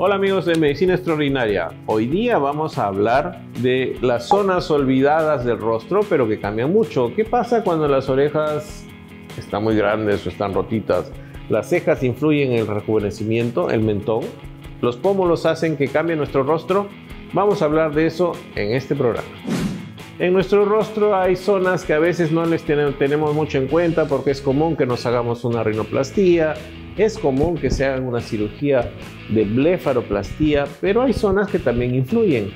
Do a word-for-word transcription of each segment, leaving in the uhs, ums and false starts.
Hola amigos de Medicina Extraordinaria. Hoy día vamos a hablar de las zonas olvidadas del rostro, pero que cambian mucho. ¿Qué pasa cuando las orejas están muy grandes o están rotitas? Las cejas influyen en el rejuvenecimiento, el mentón. Los pómulos hacen que cambie nuestro rostro. Vamos a hablar de eso en este programa. En nuestro rostro hay zonas que a veces no les tenemos mucho en cuenta porque es común que nos hagamos una rinoplastía. Es común que se haga una cirugía de blefaroplastía, pero hay zonas que también influyen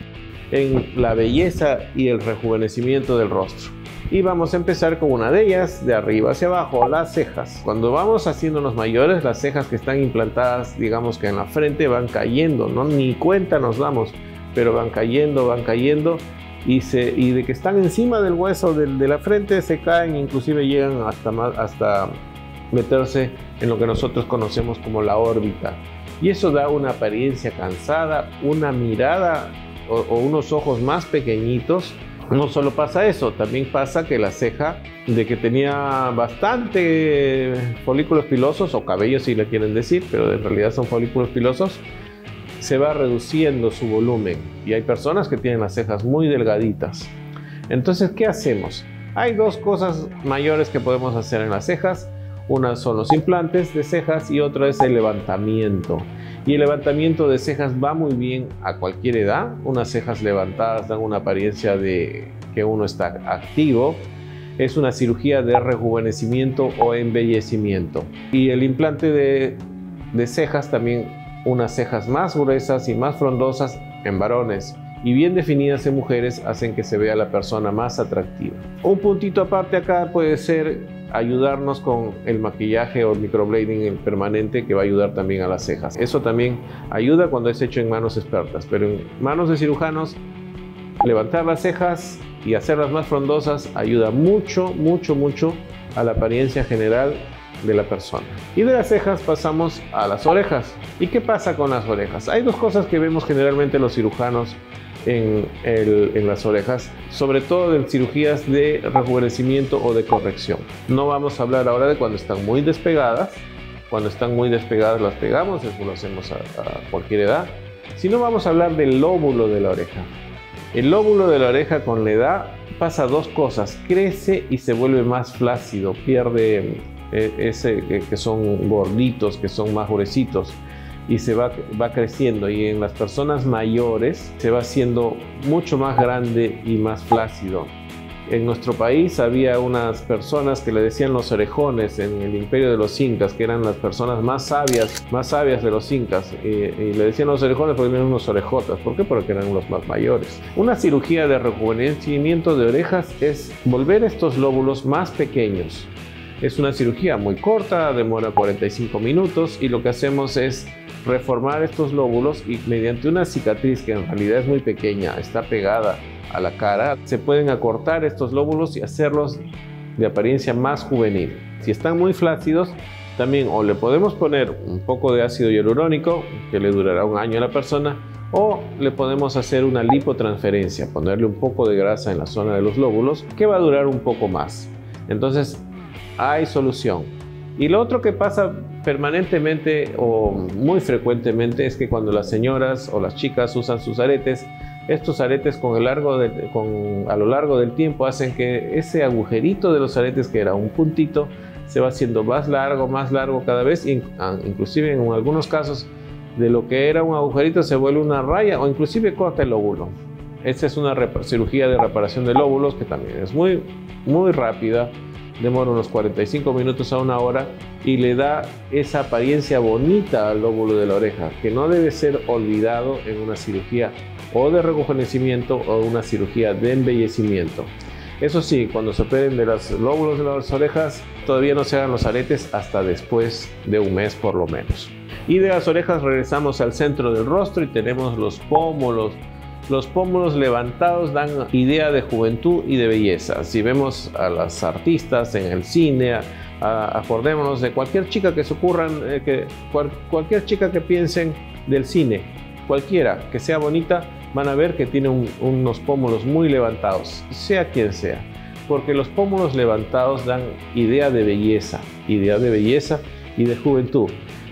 en la belleza y el rejuvenecimiento del rostro. Y vamos a empezar con una de ellas, de arriba hacia abajo, las cejas. Cuando vamos haciéndonos mayores, las cejas que están implantadas, digamos que en la frente, van cayendo, ¿no? Ni cuenta nos damos, pero van cayendo, van cayendo. Y, se, y de que están encima del hueso de, de la frente, se caen, inclusive llegan hasta más, hasta meterse en lo que nosotros conocemos como la órbita, y eso da una apariencia cansada, una mirada o, o unos ojos más pequeñitos. No solo pasa eso, también pasa que la ceja, de que tenía bastante folículos pilosos o cabellos si le quieren decir, pero en realidad son folículos pilosos, se va reduciendo su volumen, y hay personas que tienen las cejas muy delgaditas. Entonces, ¿qué hacemos? Hay dos cosas mayores que podemos hacer en las cejas. Una son los implantes de cejas y otra es el levantamiento. Y el levantamiento de cejas va muy bien a cualquier edad. Unas cejas levantadas dan una apariencia de que uno está activo. Es una cirugía de rejuvenecimiento o embellecimiento. Y el implante de, de cejas también, unas cejas más gruesas y más frondosas en varones y bien definidas en mujeres, hacen que se vea la persona más atractiva. Un puntito aparte acá puede ser ayudarnos con el maquillaje o el microblading permanente, que va a ayudar también a las cejas. Eso también ayuda cuando es hecho en manos expertas, pero en manos de cirujanos, levantar las cejas y hacerlas más frondosas ayuda mucho, mucho, mucho a la apariencia general de la persona. Y de las cejas pasamos a las orejas. ¿Y qué pasa con las orejas? Hay dos cosas que vemos generalmente los cirujanos en, el, en las orejas, sobre todo en cirugías de rejuvenecimiento o de corrección. No vamos a hablar ahora de cuando están muy despegadas. Cuando están muy despegadas las pegamos, eso lo hacemos a, a cualquier edad. Sino vamos a hablar del lóbulo de la oreja. El lóbulo de la oreja con la edad pasa dos cosas: crece y se vuelve más flácido, pierde eh, ese eh, que son gorditos, que son más gruesitos, y se va, va creciendo, y en las personas mayores se va haciendo mucho más grande y más flácido. En nuestro país había unas personas que le decían los orejones en el imperio de los incas, que eran las personas más sabias, más sabias de los incas, y, y le decían los orejones porque eran unos orejotas. ¿Por qué? Porque eran los más mayores. Una cirugía de rejuvenecimiento de orejas es volver estos lóbulos más pequeños. Es una cirugía muy corta, demora cuarenta y cinco minutos, y lo que hacemos es reformar estos lóbulos, y mediante una cicatriz que en realidad es muy pequeña, está pegada a la cara, se pueden acortar estos lóbulos y hacerlos de apariencia más juvenil. Si están muy flácidos, también o le podemos poner un poco de ácido hialurónico, que le durará un año a la persona, o le podemos hacer una lipotransferencia, ponerle un poco de grasa en la zona de los lóbulos, que va a durar un poco más. Entonces, hay solución. Y lo otro que pasa permanentemente o muy frecuentemente es que cuando las señoras o las chicas usan sus aretes, estos aretes con el largo de, con, a lo largo del tiempo hacen que ese agujerito de los aretes, que era un puntito, se va haciendo más largo, más largo cada vez, inclusive en algunos casos de lo que era un agujerito se vuelve una raya, o inclusive corta el lóbulo. Esta es una cirugía de reparación de lóbulos que también es muy, muy rápida. Demora unos cuarenta y cinco minutos a una hora y le da esa apariencia bonita al lóbulo de la oreja, que no debe ser olvidado en una cirugía o de rejuvenecimiento o una cirugía de embellecimiento. Eso sí, cuando se operen de los lóbulos de las orejas, todavía no se hagan los aretes hasta después de un mes por lo menos. Y de las orejas regresamos al centro del rostro y tenemos los pómulos. Los pómulos levantados dan idea de juventud y de belleza. Si vemos a las artistas en el cine, a, a, acordémonos de cualquier chica que se ocurran, eh, que, cual, cualquier chica que piensen del cine, cualquiera que sea bonita, van a ver que tiene un, unos pómulos muy levantados, sea quien sea. Porque los pómulos levantados dan idea de belleza, idea de belleza y de juventud.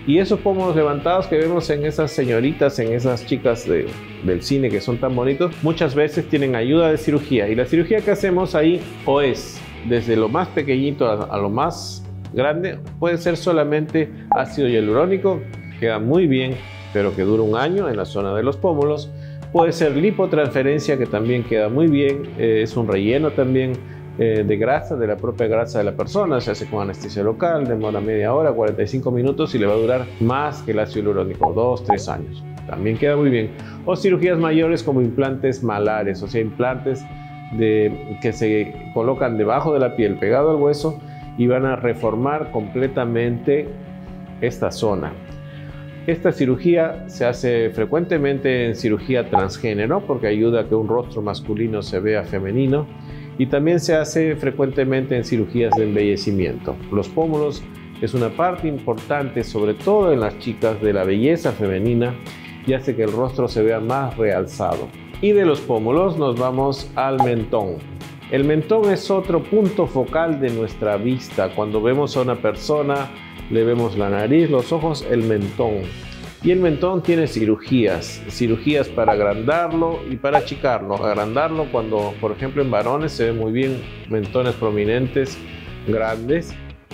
Y esos pómulos levantados que vemos en esas señoritas, en esas chicas de, del cine que son tan bonitos, muchas veces tienen ayuda de cirugía. Y la cirugía que hacemos ahí o es desde lo más pequeñito a, a lo más grande, puede ser solamente ácido hialurónico, queda muy bien, pero que dura un año en la zona de los pómulos. Puede ser lipotransferencia, que también queda muy bien, eh, es un relleno también eh, de grasa, de la propia grasa de la persona, se hace con anestesia local, demora media hora, cuarenta y cinco minutos y le va a durar más que el ácido hialurónico, dos, tres años. También queda muy bien. O cirugías mayores como implantes malares, o sea, implantes de, que se colocan debajo de la piel, pegado al hueso, y van a reformar completamente esta zona. Esta cirugía se hace frecuentemente en cirugía transgénero porque ayuda a que un rostro masculino se vea femenino, y también se hace frecuentemente en cirugías de embellecimiento. Los pómulos es una parte importante, sobre todo en las chicas, de la belleza femenina y hace que el rostro se vea más realzado. Y de los pómulos nos vamos al mentón. El mentón es otro punto focal de nuestra vista. Cuando vemos a una persona, le vemos la nariz, los ojos, el mentón. Y el mentón tiene cirugías, cirugías para agrandarlo y para achicarlo. Agrandarlo cuando, por ejemplo, en varones se ven muy bien mentones prominentes, grandes,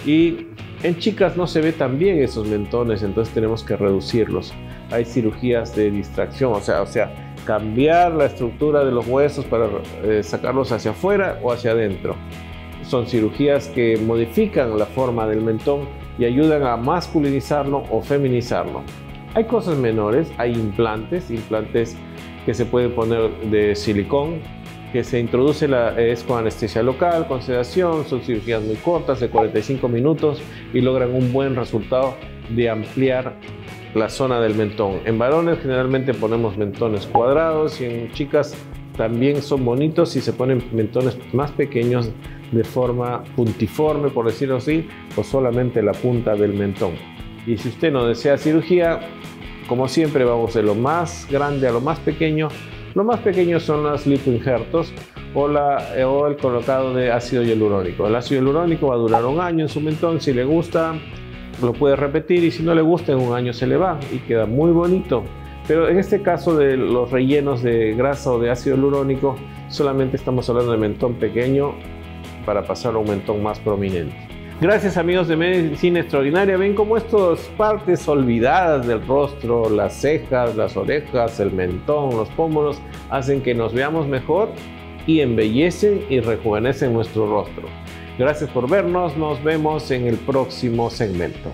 y en chicas no se ve tan bien esos mentones, entonces tenemos que reducirlos. Hay cirugías de distracción, o sea, o sea, cambiar la estructura de los huesos para eh, sacarlos hacia afuera o hacia adentro. Son cirugías que modifican la forma del mentón y ayudan a masculinizarlo o feminizarlo. Hay cosas menores, hay implantes, implantes que se pueden poner de silicón, que se introduce la, es con anestesia local, con sedación, son cirugías muy cortas de cuarenta y cinco minutos y logran un buen resultado de ampliar la zona del mentón. En varones generalmente ponemos mentones cuadrados y en chicas también son bonitos y se ponen mentones más pequeños de forma puntiforme, por decirlo así, o solamente la punta del mentón. Y si usted no desea cirugía, como siempre vamos de lo más grande a lo más pequeño. Lo más pequeño son los lipoinjertos o, la, o el colocado de ácido hialurónico. El ácido hialurónico va a durar un año en su mentón. Si le gusta, lo puede repetir, y si no le gusta, en un año se le va y queda muy bonito. Pero en este caso de los rellenos de grasa o de ácido hialurónico, solamente estamos hablando de mentón pequeño para pasar a un mentón más prominente. Gracias, amigos de Medicina Extraordinaria. Ven cómo estas partes olvidadas del rostro, las cejas, las orejas, el mentón, los pómulos, hacen que nos veamos mejor y embellecen y rejuvenecen nuestro rostro. Gracias por vernos. Nos vemos en el próximo segmento.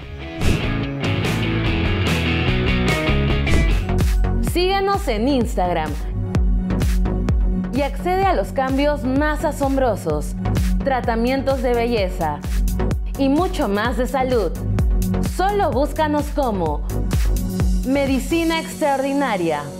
Síguenos en Instagram y accede a los cambios más asombrosos, tratamientos de belleza y mucho más de salud. Solo búscanos como Medicina Extraordinaria.